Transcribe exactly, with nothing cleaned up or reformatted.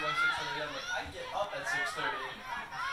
going six thirty. I'm like, I get up at six thirty.